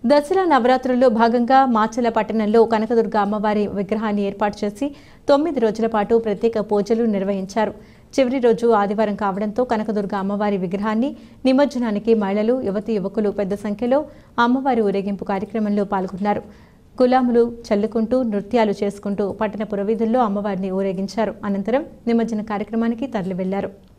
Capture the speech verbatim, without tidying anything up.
దసరా నవరాత్రుల్లో భాగంగా మాచల పట్టణంలో కనకదుర్గ అమ్మవారి విగ్రహాన్ని ఏర్పాటు చేసి తొమ్మిది రోజుల పాటు ప్రత్యేక పూజలు నిర్వహించారు. చివరి రోజు ఆదివారం కావడంతో కనకదుర్గ అమ్మవారి విగ్రహాన్ని నిమజ్జనానికి మహిళలు, యువతి యువకులు పెద్ద సంఖ్యలో అమ్మవారి ఊరేగింపు కార్యక్రమంలో పాల్గొన్నారు. గులాములు చల్లుకుంటూ నృత్యాలు చేసుకుంటూ పట్టణ పురవీధుల్లో అమ్మవారిని ఊరేగించారు. అనంతరం నిమజ్జన కార్యక్రమానికి తరలి వెళ్లారు.